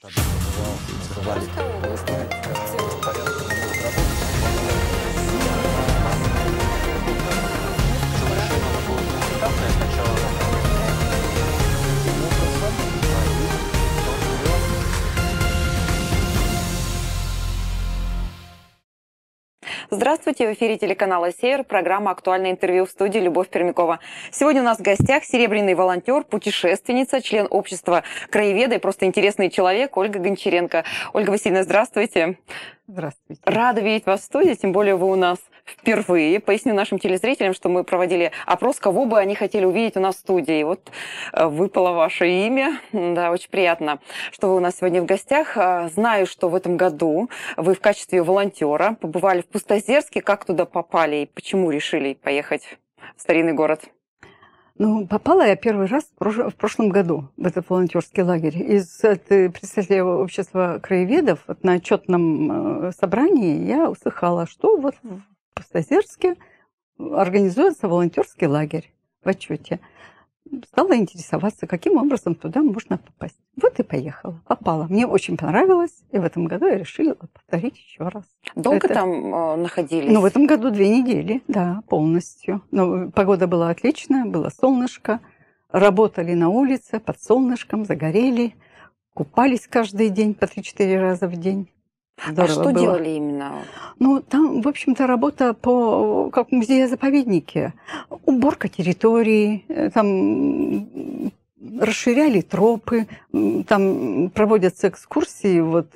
Здравствуйте, в эфире телеканала «Север», программа «Актуальное интервью», в студии Любовь Пермякова. Сегодня у нас в гостях серебряный волонтер, путешественница, член общества краеведа и просто интересный человек Ольга Гончаренко. Ольга Васильевна, здравствуйте. Здравствуйте. Рада видеть вас в студии, тем более вы у нас впервые. Поясню нашим телезрителям, что мы проводили опрос, кого бы они хотели увидеть у нас в студии. И вот выпало ваше имя. Да, очень приятно, что вы у нас сегодня в гостях. Знаю, что в этом году вы в качестве волонтера побывали в Пустозерске. Как туда попали и почему решили поехать в старинный город? Ну, попала я первый раз в прошлом году в этот волонтерский лагерь. Из представителя общества краеведов на отчетном собрании я услыхала, что вот в Пустозерске организуется волонтерский лагерь в отчете. Стала интересоваться, каким образом туда можно попасть. Вот и поехала, попала. Мне очень понравилось, и в этом году я решила повторить еще раз. Долго там находились? Ну, в этом году 2 недели, да, полностью. Но погода была отличная, было солнышко. Работали на улице под солнышком, загорели. Купались каждый день по 3-4 раза в день. Здорово что было. делали именно? Ну, там, в общем-то, работа как в музее-заповеднике. Уборка территории, там расширяли тропы, там проводятся экскурсии, вот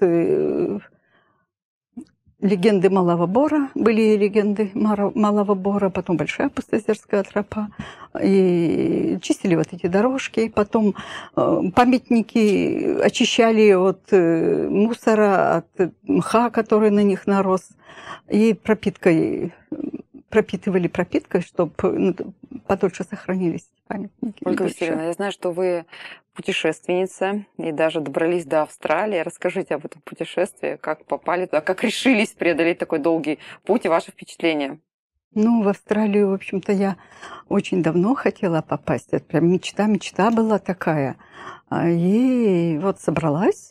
легенды Малого Бора, были легенды Малого Бора, потом Большая Пустозерская тропа, и чистили вот эти дорожки, потом памятники очищали от мусора, от мха, который на них нарос, и пропитывали пропиткой, чтобы подольше сохранились памятники. Ольга Васильевна, я знаю, что вы путешественница и даже добрались до Австралии. Расскажите об этом путешествии, как попали туда, как решились преодолеть такой долгий путь и ваши впечатления. Ну, в Австралию, в общем-то, я очень давно хотела попасть. Это прям мечта была такая. И вот собралась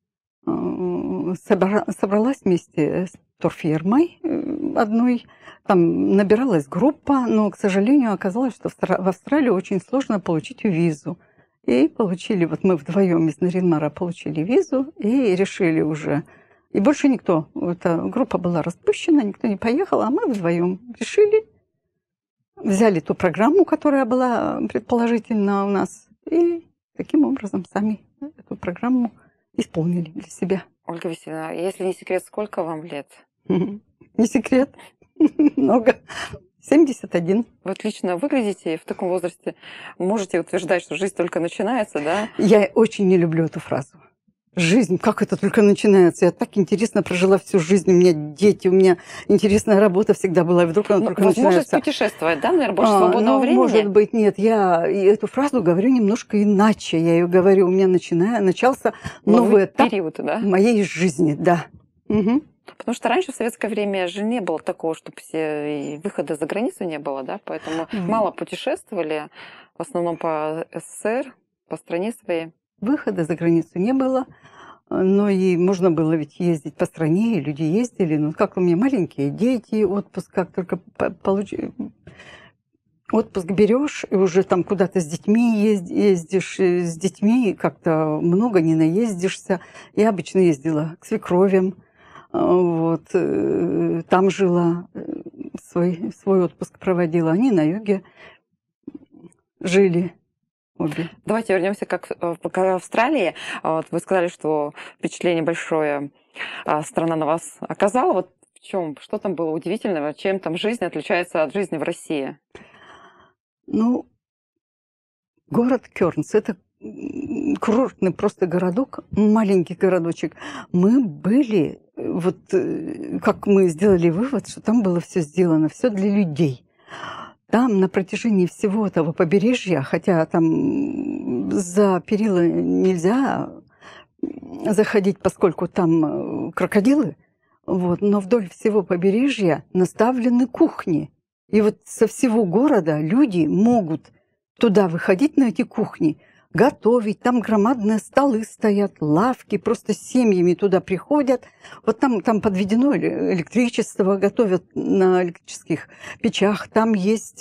вместе с турфирмой одной. Там набиралась группа, но, к сожалению, оказалось, что в Австралию очень сложно получить визу. И получили, вот мы вдвоем из Нарьян-Мара получили визу и решили уже. И больше никто, эта группа была распущена, никто не поехал, а мы вдвоем решили, взяли ту программу, которая была предположительно у нас, и таким образом сами эту программу исполнили для себя. Ольга Васильевна, если не секрет, сколько вам лет? Не секрет, много. 71. Вы отлично выглядите, и в таком возрасте можете утверждать, что жизнь только начинается, да? Я очень не люблю эту фразу. Жизнь, как это только начинается? Я так интересно прожила всю жизнь, у меня дети, у меня интересная работа всегда была, и вдруг она только возможность начинается. Путешествовать, да, наверное, больше свободного времени? Может быть, нет, я эту фразу говорю немножко иначе. Я ее говорю, у меня начался новый этап период, да? моей жизни, да. Угу. Потому что раньше в советское время же не было такого, чтобы все выхода за границу не было, да, поэтому мало путешествовали, в основном по СССР, по стране своей. Выхода за границу не было, но и можно было ведь ездить по стране, и люди ездили. Ну, как у меня маленькие дети, отпуск, как только отпуск берешь, и уже там куда-то с детьми ездишь, с детьми как-то много не наездишься. Я обычно ездила к свекровям. Вот, там жила, свой отпуск проводила. Они на юге жили обе. Давайте вернемся к Австралии. Вот вы сказали, что впечатление большое страна на вас оказала. Вот в чем, что там было удивительного, чем там жизнь отличается от жизни в России? Ну, город Кёрнс – это курортный просто городок, маленький городочек. Мы были, вот как мы сделали вывод, что там было все сделано, все для людей. Там на протяжении всего этого побережья, хотя там за перила нельзя заходить, поскольку там крокодилы, вот, но вдоль всего побережья наставлены кухни. И вот со всего города люди могут туда выходить, на эти кухни, готовить. Там громадные столы стоят, лавки, просто семьями туда приходят. Вот там подведено электричество, готовят на электрических печах. Там есть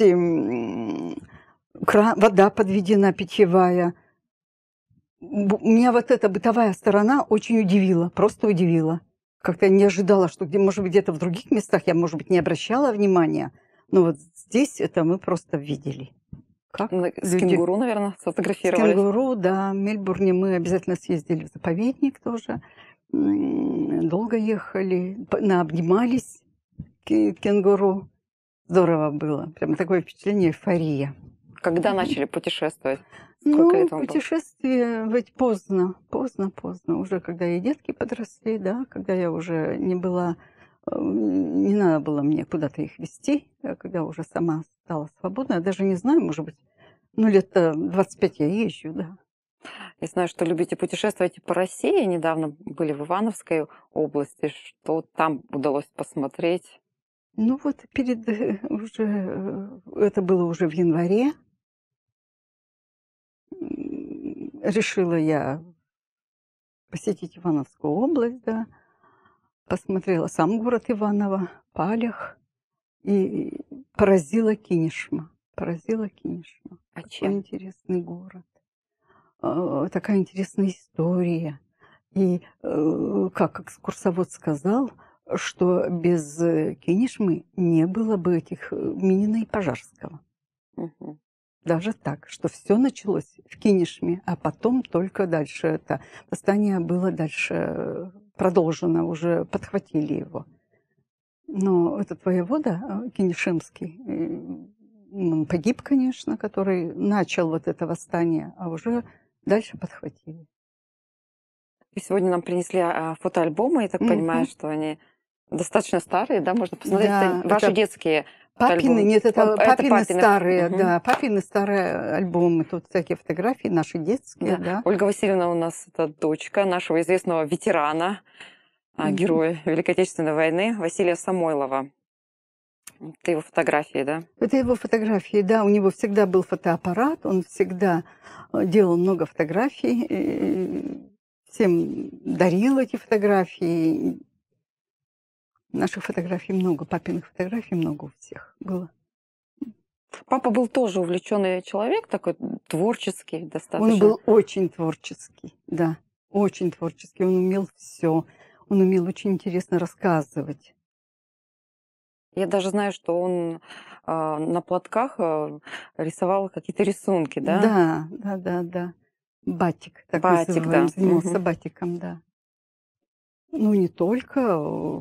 вода подведена питьевая. Меня вот эта бытовая сторона очень удивила, просто удивила. Как-то не ожидала, что может быть, где-то в других местах я, может быть, не обращала внимания. Но вот здесь это мы просто видели. Как с кенгуру, наверное, сфотографировались. С кенгуру, да. В Мельбурне мы обязательно съездили в заповедник тоже. Долго ехали, обнимались к кенгуру. Здорово было. Прямо такое впечатление, эйфория. Когда начали путешествовать? Сколько лет вам было? Путешествие ведь поздно. Уже когда и детки подросли, да, когда я уже не была, не надо было мне куда-то их везти, когда уже сама стала свободна. Я даже не знаю, может быть, лет 25 я езжу, да. Я знаю, что любите путешествовать и по России. Недавно были в Ивановской области. Что там удалось посмотреть? Ну вот это было уже в январе. Решила я посетить Ивановскую область, да. Посмотрела сам город Иваново, Палях. И поразила Кинешма. А Такой чем? интересный город. Такая интересная история. И как экскурсовод сказал, что без Кинешмы не было бы этих Минина и Пожарского. Угу. Даже так, что все началось в Кинешме, а потом только дальше это восстание было дальше продолжено, уже подхватили его. Но этот воевода Кинешемский, он погиб, конечно, который начал вот это восстание, а уже дальше подхватили. И сегодня нам принесли фотоальбомы. Я так понимаю, что они достаточно старые, да? Можно посмотреть. Да, это ваши детские папины, альбомы. нет, это папины старые, Угу. да, папины старые альбомы. Тут всякие фотографии наши детские, да. Ольга Васильевна у нас это дочка нашего известного ветерана, героя Великой Отечественной войны Василия Самойлова. Это его фотографии, да? Это его фотографии, да. У него всегда был фотоаппарат, он всегда делал много фотографий, всем дарил эти фотографии. Наших фотографий много, папиных фотографий много у всех было. Папа был тоже увлеченный человек, такой творческий достаточно. Он был очень творческий, да, очень творческий. Он умел все. Он умел очень интересно рассказывать. Я даже знаю, что он на платках рисовал какие-то рисунки, да? Да. Батик, так Батик, называем, да. занимался батиком, да. Ну, не только,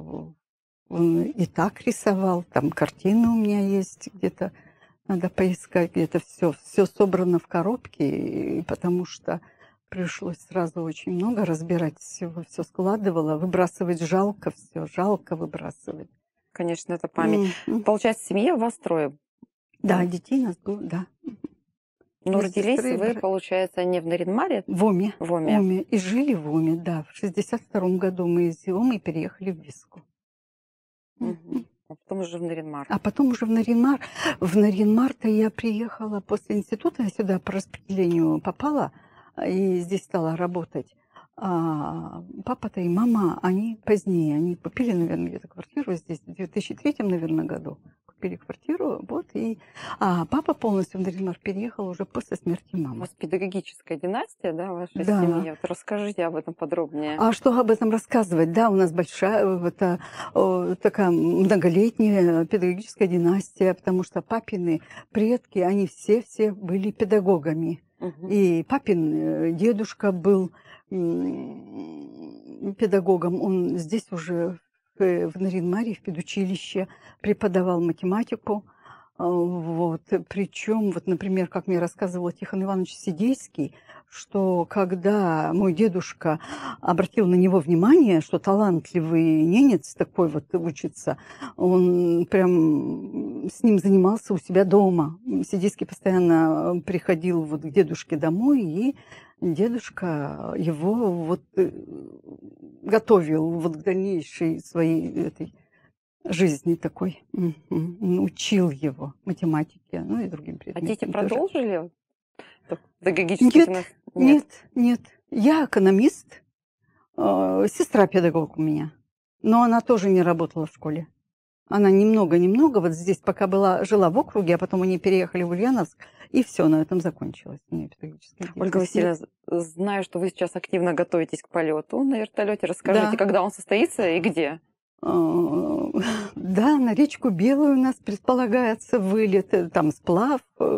он и так рисовал. Там картины у меня есть где-то, надо поискать, где-то все собрано в коробке, потому что пришлось сразу очень много разбирать всего, все складывала, выбрасывать жалко все, жалко выбрасывать. Конечно, это память. Получается, в семье вас трое? Да, детей нас было, да. Но родились вы, получается, не в Нарьян-Маре? В Оме. В Оме. И жили в Оме, да. В 62-м году мы из Омы переехали в Виску. Угу. А потом уже в Нарьян-Мар. А потом уже в Нарьян-Мар. В Нарьян-Мар-то я приехала после института, я сюда по распределению попала и здесь стала работать. А папа-то и мама, они позднее, они купили, наверное, где-то квартиру здесь в 2003, наверное, году. Купили квартиру, вот, а папа полностью в Нарьян-Мар переехал уже после смерти мамы. У вас педагогическая династия, да, ваша Да. семья? Вот расскажите об этом подробнее. А что об этом рассказывать? Да, у нас большая, такая многолетняя педагогическая династия, потому что папины предки, они все были педагогами. Угу. И папин дедушка был педагогом, он здесь уже в Нарьян-Маре, в педучилище, преподавал математику. Вот. Причем, вот, например, как мне рассказывал Тихон Иванович Сидейский, что когда мой дедушка обратил на него внимание, что талантливый ненец такой вот учится, он прям с ним занимался у себя дома. Сидейский постоянно приходил вот к дедушке домой, и дедушка его вот готовил вот к дальнейшей своей этой жизни такой. Учил его математике, ну и другим предметам. А дети тоже. продолжили педагогическую Нет. Нет. Я экономист, сестра педагог у меня, но она тоже не работала в школе. Она немного-немного вот здесь пока жила в округе, а потом они переехали в Ульяновск, и все, на этом закончилось у нее педагогическая Ольга деятельность. Васильевна, знаю, что вы сейчас активно готовитесь к полету на вертолете. Расскажите, Да. когда он состоится и где? Да, на речку Белую у нас предполагается вылет, там сплав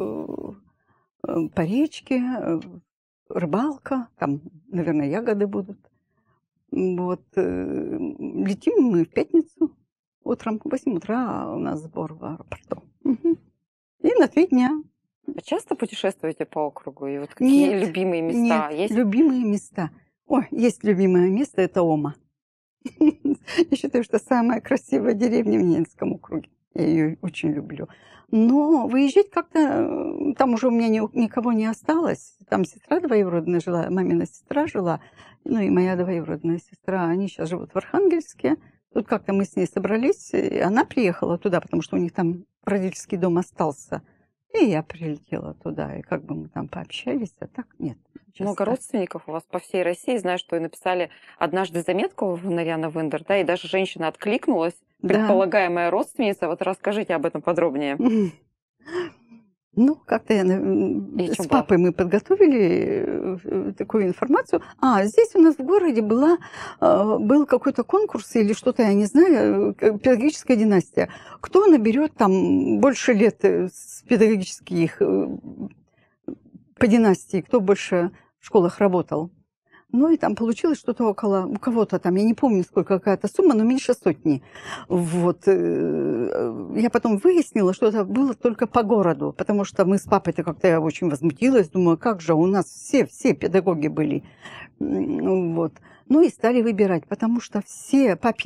по речке, рыбалка, там, наверное, ягоды будут. Вот. Летим мы в пятницу утром, в 8 утра у нас сбор в аэропорту. Мгм. И на 3 дня. Вы часто путешествуете по округу? И вот какие Нет, любимые места нет, есть? любимые места. Ой, есть любимое место, это Ома. Я считаю, что самая красивая деревня в Ненецком округе. Я ее очень люблю. Но выезжать как-то... Там уже у меня никого не осталось. Там сестра двоюродная жила, мамина сестра жила. Ну и моя двоюродная сестра. Они сейчас живут в Архангельске. Тут как-то мы с ней собрались. И она приехала туда, потому что у них там родительский дом остался. И я прилетела туда. И как бы мы там пообщались, а так нет. Много часто. родственников у вас по всей России. Знаю, что и написали однажды заметку в Нарьяна Вендер, да, и даже женщина откликнулась, Да. предполагаемая родственница. Вот расскажите об этом подробнее. Ну, как-то И с чё папой мы подготовили такую информацию. Здесь у нас в городе был какой-то конкурс или что-то, я не знаю, педагогическая династия. Кто наберет там больше лет с педагогических по династии, кто больше в школах работал. Ну и там получилось что-то около, у кого-то там, я не помню, сколько какая-то сумма, но меньше 100. Вот. Я потом выяснила, что это было только по городу, потому что мы с папой-то как-то я очень возмутилась, думаю, как же, у нас все педагоги были. Вот. Ну и стали выбирать, потому что все по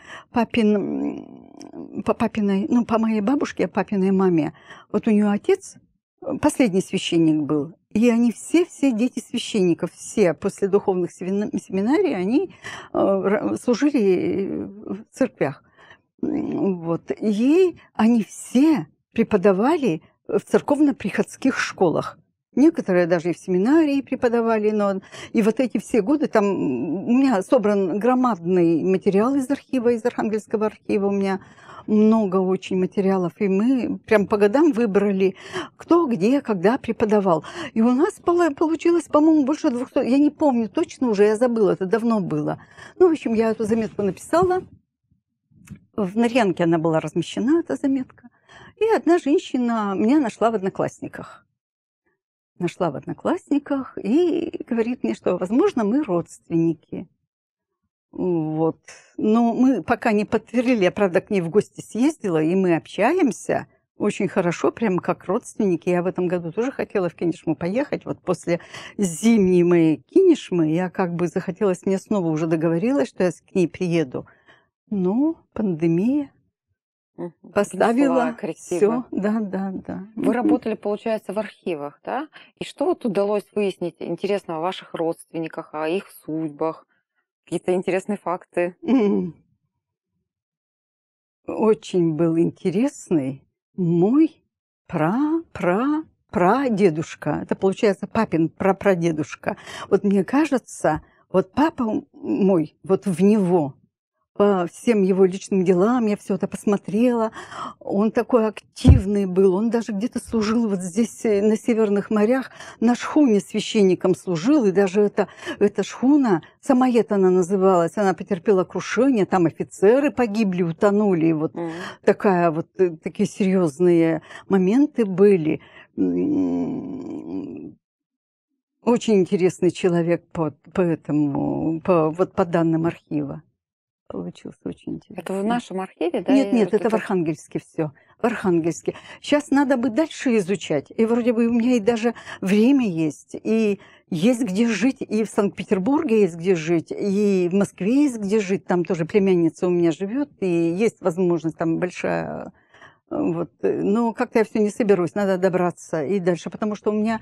моей бабушке, папиной маме, вот у нее отец последний священник был. И они все дети священников, все после духовных семинарий, они служили в церквях. Вот. И они все преподавали в церковно-приходских школах. Некоторые даже и в семинарии преподавали. И вот эти все годы там у меня собран громадный материал из архива, из Архангельского архива. У меня много очень материалов. И мы прям по годам выбрали, кто, где, когда преподавал. И у нас получилось, по-моему, больше 200. Я не помню точно уже, я забыла, это давно было. Ну, в общем, я эту заметку написала. В Нарьянке она была размещена, эта заметка. И одна женщина меня нашла в Одноклассниках. И говорит мне, что, возможно, мы родственники. Вот. Но мы пока не подтвердили, я, правда, к ней в гости съездила, и мы общаемся очень хорошо, прямо как родственники. Я в этом году тоже хотела в Кинешму поехать. Вот после зимней моей Кинешмы я как бы захотелось, мне снова уже договорилась, что я к ней приеду. Но пандемия поставила все. Да. Вы работали, получается, в архивах, да? И что вот удалось выяснить интересного о ваших родственниках, о их судьбах? Какие-то интересные факты? Очень был интересный мой прадедушка. Это, получается, папин прапрадедушка. Вот мне кажется, вот папа мой, вот в него, по всем его личным делам, я все это посмотрела. Он такой активный был, он даже где-то служил вот здесь, на Северных морях, на шхуне священником служил, и даже эта шхуна, Самоед она называлась, она потерпела крушение, там офицеры погибли, утонули, и вот такие серьезные моменты были. Очень интересный человек по данным архива. Получился очень интересно. Это в нашем архиве, да? Нет, это в Архангельске все. В Архангельске. Сейчас надо бы дальше изучать. И вроде бы у меня и даже время есть. И есть где жить. И в Санкт-Петербурге есть где жить. И в Москве есть где жить. Там тоже племянница у меня живет. И есть возможность там большая. Вот. Но как-то я все не соберусь. Надо добраться и дальше. Потому что у меня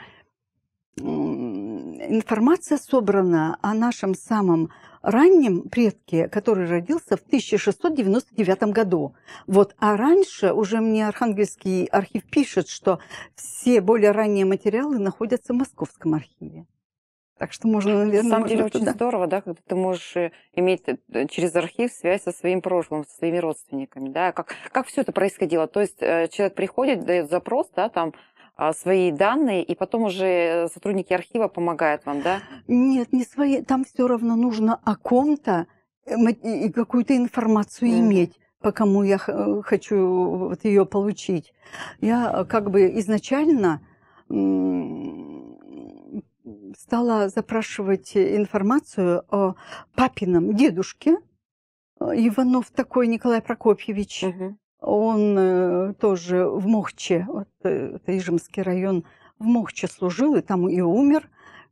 информация собрана о нашем самом раннем предке, который родился в 1699 году. Вот. А раньше уже мне Архангельский архив пишет, что все более ранние материалы находятся в Московском архиве. Так что можно, На наверное, самом деле можно очень туда. здорово, да, когда ты можешь иметь через архив связь со своим прошлым, со своими родственниками, да, как все это происходило? То есть человек приходит, дает запрос, да, там свои данные, и потом уже сотрудники архива помогают вам, да? Нет, не свои. Там все равно нужно о ком-то и какую-то информацию Мгм. иметь, по кому я хочу вот ее получить. Я как бы изначально м, стала запрашивать информацию о папином дедушке. Иванов такой Николай Прокопьевич. Мгм. Он тоже в Мохче, вот, это Ижемский район, в Мохче служил, и там и умер.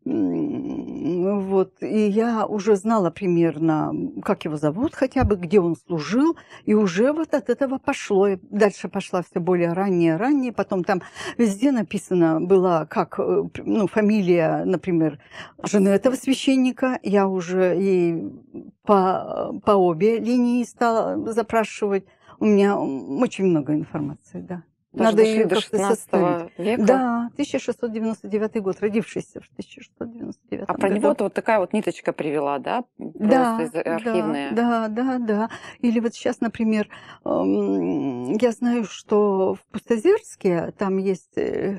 Вот, и я уже знала примерно, как его зовут хотя бы, где он служил, и уже вот от этого пошло. И дальше пошла все более ранее. Потом там везде написано было, как, ну, фамилия, например, жены этого священника. Я уже и по обе линии стала запрашивать. У меня очень много информации, да. Даже Надо дошли ее до как-то составить. 16 века. Да, 1699 год, родившийся в А 1699 про году. него-то вот такая вот ниточка привела, да? Просто Да, из да, архивная. да, да, да. Или вот сейчас, например, я знаю, что в Пустозерске там есть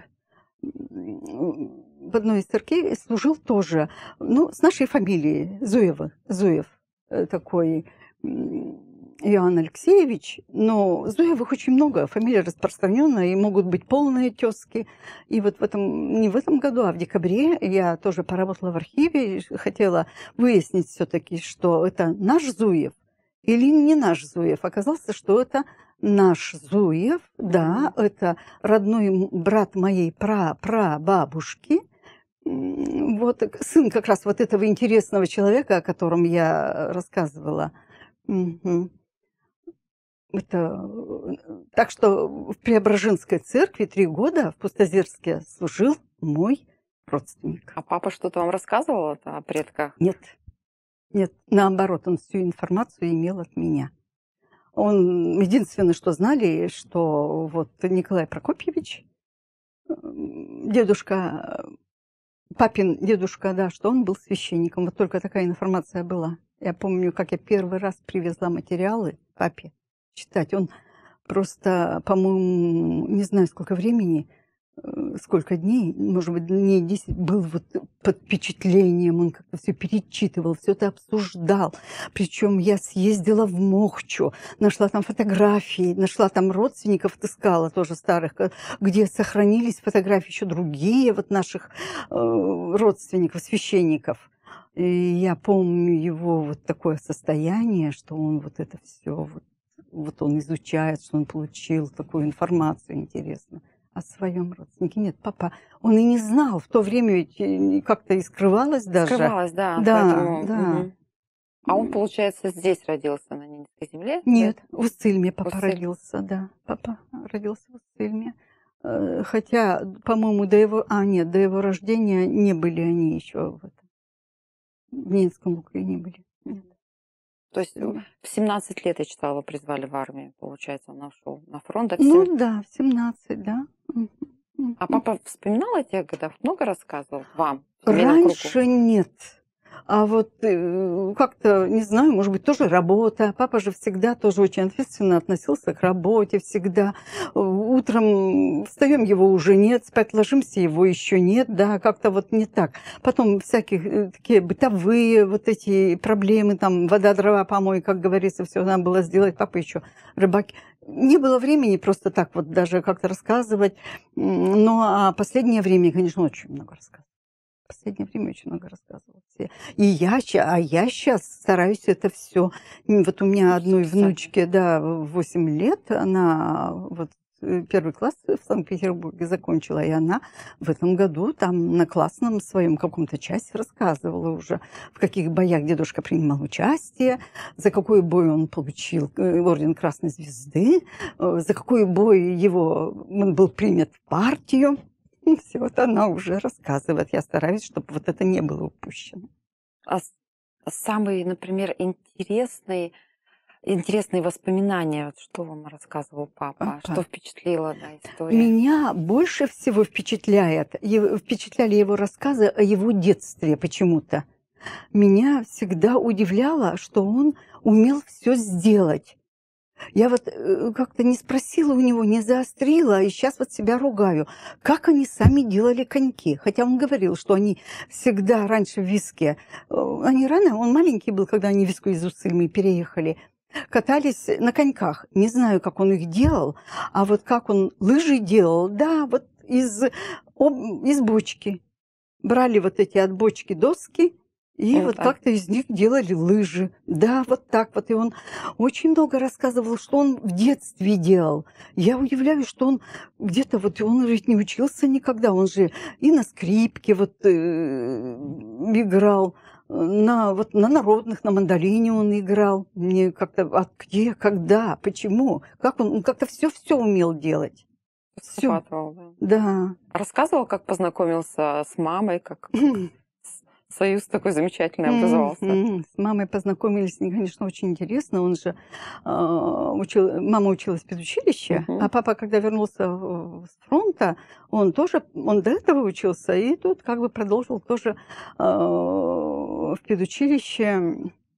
в одной из церквей служил тоже, ну, с нашей фамилией, Зуев такой Иоанн Алексеевич, но Зуевых очень много, фамилия распространенная, и могут быть полные тезки. И вот не в этом году, а в декабре я тоже поработала в архиве, и хотела выяснить все-таки, что это наш Зуев или не наш Зуев. Оказалось, что это наш Зуев, да, это родной брат моей прабабушки. Вот сын как раз вот этого интересного человека, о котором я рассказывала. Мгм. Это, так что в Преображенской церкви 3 года в Пустозерске служил мой родственник. А папа что-то вам рассказывал о предках? Нет, нет, наоборот, он всю информацию имел от меня. Он единственное, что знали, что вот Николай Прокопьевич, дедушка, папин дедушка, да, что он был священником. Вот только такая информация была. Я помню, как я первый раз привезла материалы папе читать. Он просто, по-моему, не знаю, сколько времени, сколько дней, может быть, дней 10, был вот под впечатлением, он как-то все перечитывал, все это обсуждал. Причем я съездила в Мохчу, нашла там фотографии, нашла там родственников, отыскала тоже старых, где сохранились фотографии еще другие вот наших родственников, священников. И я помню его вот такое состояние, что он вот это все вот он изучает, что он получил такую информацию интересную о своем родственнике. Нет, папа, он и не знал. В то время ведь как-то и скрывалось даже. Скрывалась, да, Да, поэтому... да. Мгм. А он, получается, здесь родился, на Ненецкой земле? Нет, в Уссыльме папа Уссыль. родился, да. Папа родился в Уссыльме. Хотя, по-моему, до его... нет, до его рождения не были они еще в Ненецком округе не были. Нет. То есть Да. в 17 лет, я читала, его призвали в армию, получается, он ушел на фронт. Ну да, в 17, да. Мгм. А папа вспоминал о тех годах? Много рассказывал вам, семейному кругу? Раньше нет. А вот как-то, не знаю, может быть, тоже работа. Папа же всегда тоже очень ответственно относился к работе, всегда. Утром встаем, его уже нет, спать ложимся, его еще нет, да, как-то вот не так. Потом всякие такие бытовые вот эти проблемы, там, вода, дрова, помой, как говорится, все надо было сделать. Папа еще рыбак. Не было времени просто так вот даже как-то рассказывать. Ну, а последнее время, конечно, очень много рассказывал. В последнее время очень много рассказывал. И я сейчас стараюсь это все. Вот у меня одной Записать. внучке, да, 8 лет, она вот первый класс в Санкт-Петербурге закончила, и она в этом году там на классном своем каком-то часе рассказывала уже, в каких боях дедушка принимал участие, за какой бой он получил орден Красной Звезды, за какой бой он был принят в партию. Все вот она уже рассказывает. Я стараюсь, чтобы вот это не было упущено. А самый, например, интересный интересные воспоминания? Вот что вам рассказывал папа? Что Папа. впечатлила, да, история? Меня больше всего впечатляли его рассказы о его детстве почему-то. Меня всегда удивляло, что он умел все сделать. Я вот как-то не спросила у него, не заострила, и сейчас вот себя ругаю. Как они сами делали коньки? Хотя он говорил, что они всегда раньше в Виске, они рано, он маленький был, когда они в Виску из Усыльмы переехали, катались на коньках. Не знаю, как он их делал, а вот как он лыжи делал, да, вот из бочки. Брали вот эти от бочки доски, и вот Да. как-то из них делали лыжи. Да, вот так вот. И он очень много рассказывал, что он в детстве делал. Я удивляюсь, что он где-то, вот он ведь не учился никогда. Он же и на скрипке вот играл, на народных, на мандолине он играл. Мне как-то, где, когда, почему? Как он как-то все умел делать. Все. Схватывал, да. Да. Рассказывал, как познакомился с мамой, как союз такой замечательный образовался. С мамой познакомились, конечно, очень интересно. Он же мама училась в педучилище, а папа, когда вернулся с фронта, он до этого учился, и тут как бы продолжил тоже в педучилище.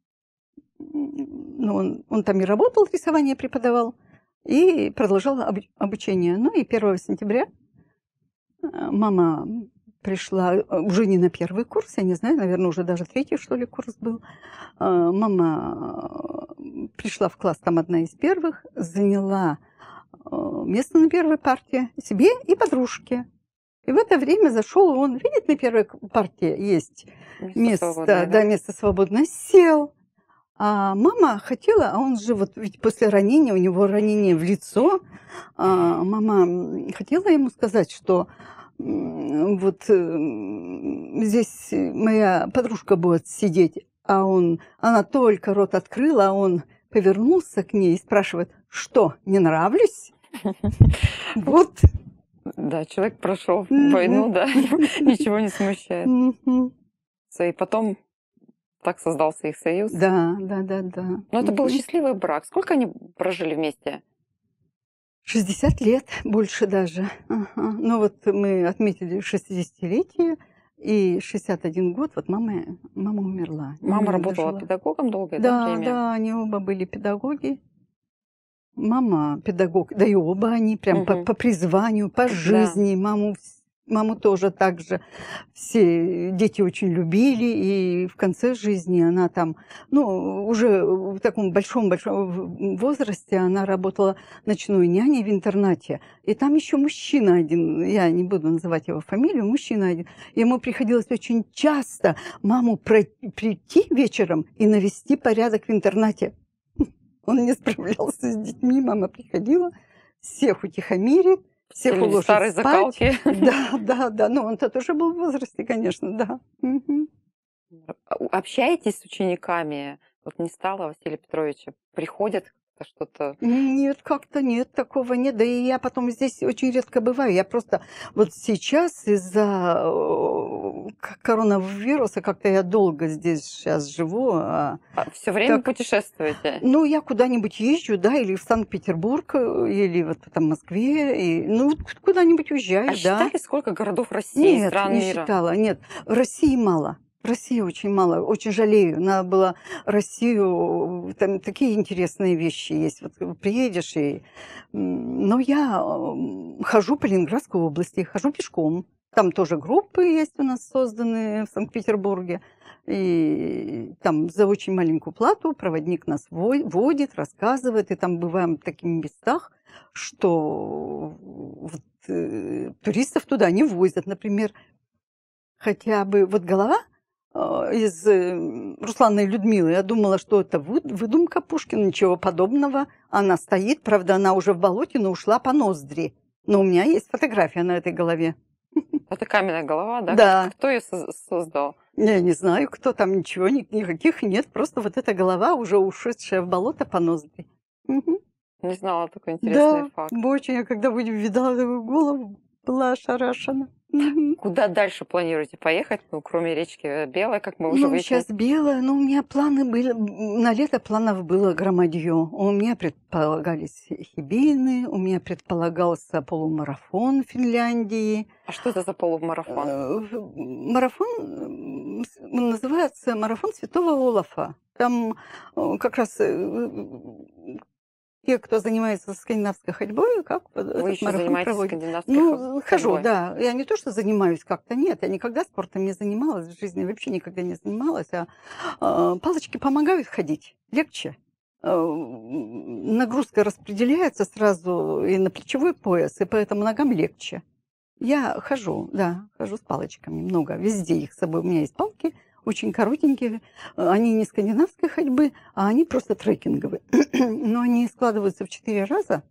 Ну, он там и работал, рисование преподавал, и продолжал обучение. Ну и 1 сентября мама пришла уже не на первый курс, я не знаю, наверное, уже даже 3-й, что ли, курс был. Мама пришла в класс, там одна из первых, заняла место на первой парте себе и подружке. И в это время зашел он, видит, на первой парте есть место свободное, да, место свободное, сел. А мама хотела, а он же вот ведь после ранения, у него ранение в лицо, мама хотела ему сказать, что вот здесь моя подружка будет сидеть, она только рот открыла, а он повернулся к ней и спрашивает, что, не нравлюсь? Вот. Да, человек прошел войну, да, ничего не смущает. И потом так создался их союз. Да. Но это был счастливый брак. Сколько они прожили вместе? 60 лет, больше даже. Ну вот мы отметили 60-летие, и 61 год, вот мама умерла. Мама работала педагогом долгое время? Да, они оба были педагоги. Мама педагог, да и оба они прям по призванию, по жизни. Маму тоже так же все дети очень любили, и в конце жизни она там, уже в таком большом возрасте она работала ночной няней в интернате. И там еще мужчина один, я не буду называть его фамилию, мужчина один. Ему приходилось очень часто маму прийти вечером и навести порядок в интернате. Он не справлялся с детьми, мама приходила, всех утихомирит, всех уложит старой спать. Закалки. Да. Ну, он-то тоже был в возрасте, конечно, да. Общаетесь с учениками? Вот не стало Василия Петровича? Приходят что-то? Нет, как-то нет, такого нет. Да и я потом здесь очень редко бываю. Я просто вот сейчас из-за коронавируса как-то я долго здесь сейчас живу. Все время путешествуете? Ну, я куда-нибудь езжу, да, или в Санкт-Петербург, или вот там в Москве, и, куда-нибудь уезжаю, да. Считали, сколько городов России, стран мира? Нет, не считала, нет. В России мало. В России очень мало, очень жалею. Надо было Россию, там такие интересные вещи есть. Вот приедешь и... Но я хожу по Ленинградской области, хожу пешком. Там тоже группы есть у нас созданы в Санкт-Петербурге. И там за очень маленькую плату проводник нас водит, рассказывает. И там бываем в таких местах, что туристов туда не возят. Например, хотя бы вот голова из Руслана и Людмилы. Я думала, что это выдумка Пушкина, ничего подобного. Она стоит, правда, она уже в болоте, но ушла по ноздри. Но у меня есть фотография на этой голове. Это каменная голова, да? Да. Кто ее создал? Я не знаю, кто там, ничего, никаких нет. Просто вот эта голова, уже ушедшая в болото по ноздри. Не знала такой интересный факт. Да, очень. Я когда видала его голову, была ошарашена. Мгм. Куда дальше планируете поехать? Ну, кроме речки Белой, как мы уже Ну, выяснили. сейчас белое, но у меня планы были, на лето планов было громадье. У меня предполагались хибины, у меня предполагался полумарафон в Финляндии. А что это за полумарафон? Марафон называется «Марафон Святого Олафа». Там как раз те, кто занимается скандинавской ходьбой, как Вы этот еще марафон занимаетесь проводят. скандинавской Ну, хожу, ходьбой? да. Я не то, что занимаюсь как-то, нет. Я никогда спортом не занималась в жизни, вообще никогда не занималась. Палочки помогают ходить, легче. Нагрузка распределяется сразу и на плечевой пояс, и поэтому ногам легче. Я хожу, да, хожу с палочками много. Везде их с собой. У меня есть палки, очень коротенькие. Они не скандинавской ходьбы, а они просто трекинговые. Но они складываются в 4 раза.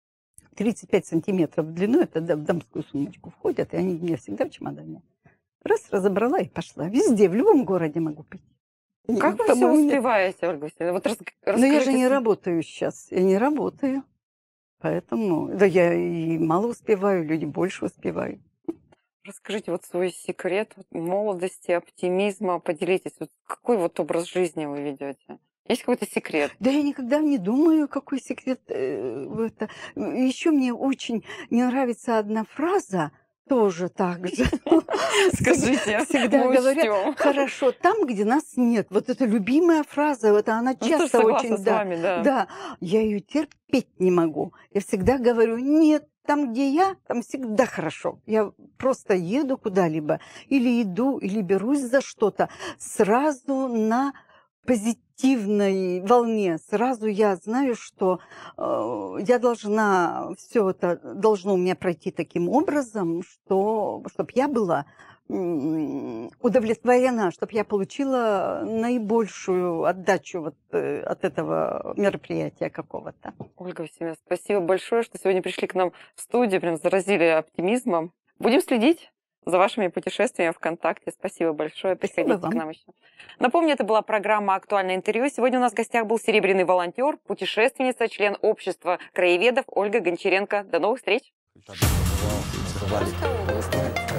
35 сантиметров в длину. Это в дамскую сумочку входят. И они у меня всегда в чемодане. Раз, разобрала и пошла. Везде, в любом городе могу пить. Как вы все успеваете, Ольга Васильевна? Вот Но я же не расскажите. работаю сейчас. Я не работаю. Поэтому, да, я и мало успеваю, люди больше успевают. Расскажите вот свой секрет вот молодости, оптимизма. Поделитесь, вот какой вот образ жизни вы ведете? Есть какой-то секрет? Да я никогда не думаю, какой секрет в это. Еще мне очень не нравится одна фраза, тоже так же. Скажите, Всегда мы говорят, учтем. хорошо там, где нас нет. Вот это любимая фраза, это она Ну, тоже часто согласна очень, с вами, да. да, я ее терпеть не могу. Я всегда говорю, нет, там, где я, там всегда хорошо. Я просто еду куда-либо, или иду, или берусь за что-то, сразу на позитивной волне. Сразу я знаю, что я должна, все это должно у меня пройти таким образом, что, чтобы я была удовлетворена, чтобы я получила наибольшую отдачу вот, от этого мероприятия какого-то. Ольга Васильевна, спасибо большое, что сегодня пришли к нам в студию, прям заразили оптимизмом. Будем следить за вашими путешествиями ВКонтакте. Спасибо большое. Спасибо Приходите к вам. нам еще. Напомню, это была программа «Актуальное интервью». Сегодня у нас в гостях был серебряный волонтер, путешественница, член общества краеведов Ольга Гончаренко. До новых встреч!